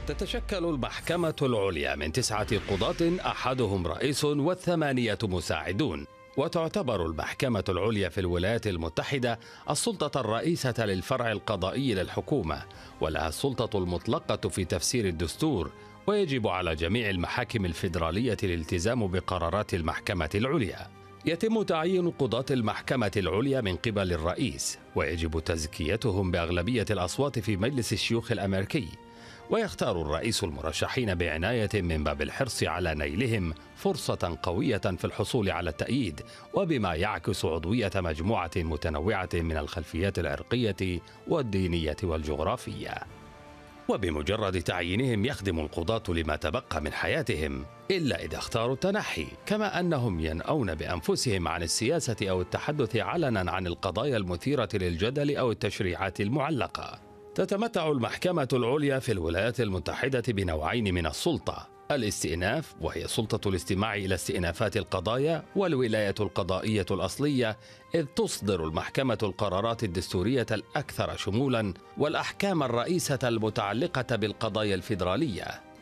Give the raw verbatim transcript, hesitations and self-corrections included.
تتشكل المحكمة العليا من تسعة قضاة أحدهم رئيس والثمانية مساعدون، وتعتبر المحكمة العليا في الولايات المتحدة السلطة الرئيسة للفرع القضائي للحكومة، ولها السلطة المطلقة في تفسير الدستور، ويجب على جميع المحاكم الفيدرالية الالتزام بقرارات المحكمة العليا. يتم تعيين قضاة المحكمة العليا من قبل الرئيس، ويجب تزكيتهم بأغلبية الأصوات في مجلس الشيوخ الأمريكي، ويختار الرئيس المرشحين بعناية من باب الحرص على نيلهم فرصة قوية في الحصول على التأييد، وبما يعكس عضوية مجموعة متنوعة من الخلفيات العرقية والدينية والجغرافية. وبمجرد تعيينهم يخدم القضاة لما تبقى من حياتهم، إلا إذا اختاروا التنحي، كما أنهم ينأون بأنفسهم عن السياسة أو التحدث علنا عن القضايا المثيرة للجدل أو التشريعات المعلقة. تتمتع المحكمة العليا في الولايات المتحدة بنوعين من السلطة: الاستئناف، وهي سلطة الاستماع إلى استئنافات القضايا، والولاية القضائية الأصلية، إذ تصدر المحكمة القرارات الدستورية الأكثر شمولاً والأحكام الرئيسة المتعلقة بالقضايا الفيدرالية.